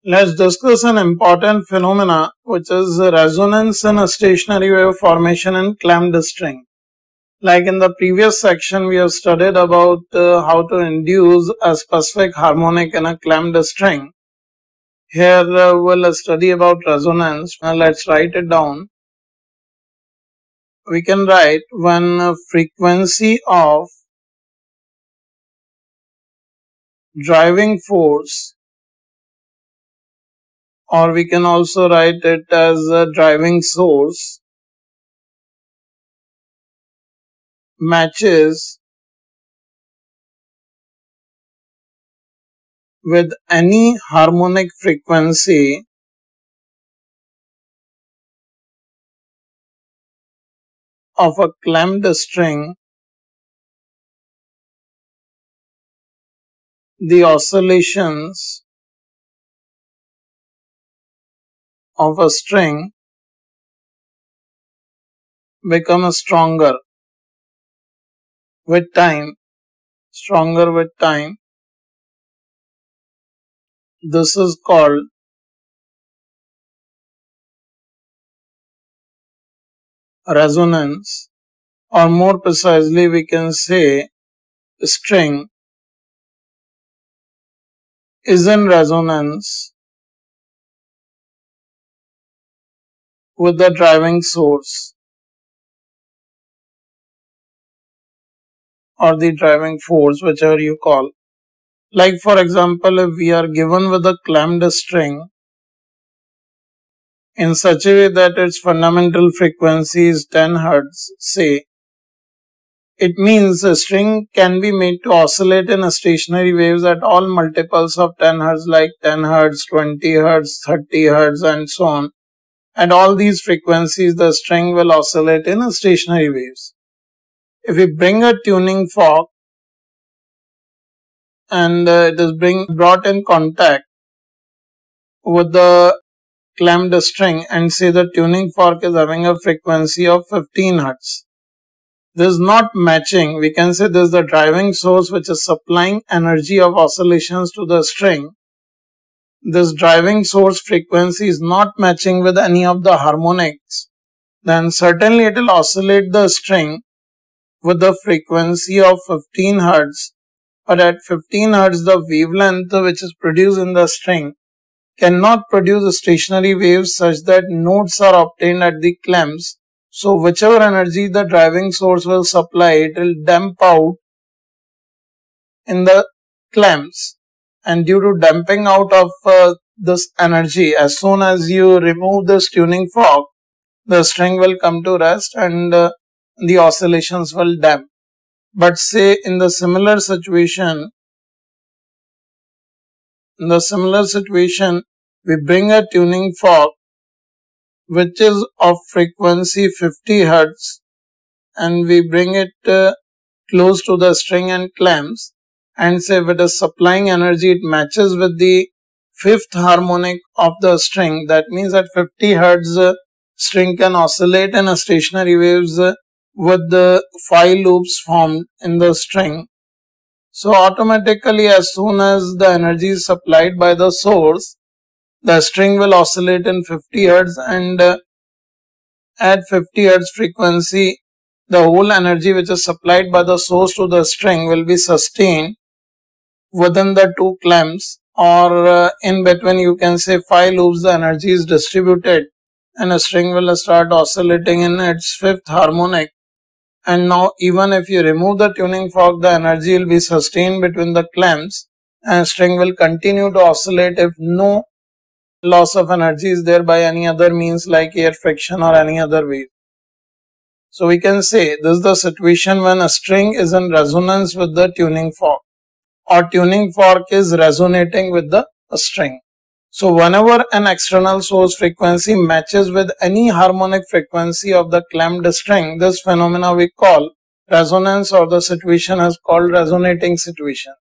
Let's discuss an important phenomena which is resonance in a stationary wave formation in clamped string. Like in the previous section, we have studied about how to induce a specific harmonic in a clamped string. Here we'll study about resonance. Now let's write it down. We can write when frequency of driving force, or we can also write it as a driving source, matches with any harmonic frequency of a clamped string, the oscillations of a string become stronger with time. This is called resonance, or more precisely we can say string is in resonance with the driving source or the driving force, whichever you call. Like for example, if we are given with a clamped string in such a way that its fundamental frequency is 10 Hz, say, it means a string can be made to oscillate in stationary waves at all multiples of 10 Hz, like 10 Hz, 20 Hz, 30 Hz and so on. At all these frequencies, the string will oscillate in stationary waves. If we bring a tuning fork and it is brought in contact with the clamped string and say the tuning fork is having a frequency of 15 Hz. This is not matching. We can say this is the driving source which is supplying energy of oscillations to the string. This driving source frequency is not matching with any of the harmonics. Then certainly it will oscillate the string with the frequency of 15 Hz. But at 15 Hz, the wavelength which is produced in the string cannot produce stationary waves such that notes are obtained at the clamps. So whichever energy the driving source will supply, it will damp out in the clamps. And due to damping out of this energy, as soon as you remove this tuning fork, the string will come to rest and the oscillations will damp. But say in the similar situation, we bring a tuning fork which is of frequency 50 Hz and we bring it close to the string and clamps, and say if it is supplying energy, it matches with the fifth harmonic of the string. That means at 50 Hz, string can oscillate in stationary waves with the 5 loops formed in the string. So automatically, as soon as the energy is supplied by the source, the string will oscillate in 50 Hz, and at 50 Hz frequency, the whole energy which is supplied by the source to the string will be sustained within the two clamps, or in between you can say 5 loops, the energy is distributed and a string will start oscillating in its fifth harmonic. And now even if you remove the tuning fork, the energy will be sustained between the clamps and string will continue to oscillate if no loss of energy is there by any other means like air friction or any other way. So we can say this is the situation when a string is in resonance with the tuning fork, or tuning fork is resonating with the string. So whenever an external source frequency matches with any harmonic frequency of the clamped string, this phenomena we call resonance, or the situation is called resonating situation.